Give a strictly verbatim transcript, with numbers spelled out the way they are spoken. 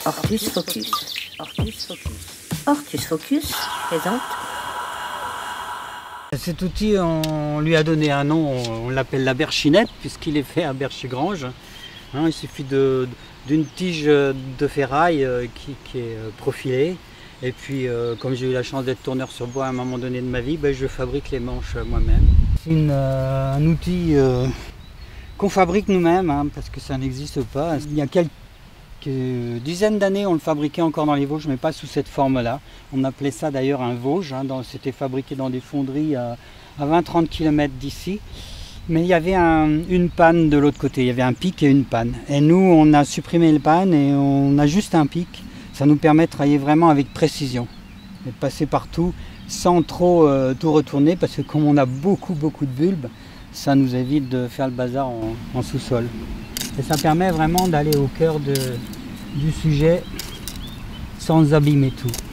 Ortus Focus. Ortus Focus. Ortus Focus présente. Cet outil, on lui a donné un nom, on l'appelle la berchinette, puisqu'il est fait à Berchigrange. Hein, il suffit d'une tige de ferraille euh, qui, qui est profilée. Et puis, euh, comme j'ai eu la chance d'être tourneur sur bois à un moment donné de ma vie, ben, je fabrique les manches moi-même. C'est euh, un outil euh, qu'on fabrique nous-mêmes, hein, parce que ça n'existe pas. Il y a quelques dizaines d'années, on le fabriquait encore dans les Vosges, mais pas sous cette forme-là. On appelait ça d'ailleurs un Vosges. Hein, C'était fabriqué dans des fonderies à, à vingt à trente kilomètres d'ici. Mais il y avait un, une panne de l'autre côté. Il y avait un pic et une panne. Et nous, on a supprimé le panne et on a juste un pic. Ça nous permet de travailler vraiment avec précision. Et de passer partout sans trop euh, tout retourner, parce que comme on a beaucoup, beaucoup de bulbes, ça nous évite de faire le bazar en, en sous-sol. Et ça permet vraiment d'aller au cœur de, du sujet sans abîmer tout.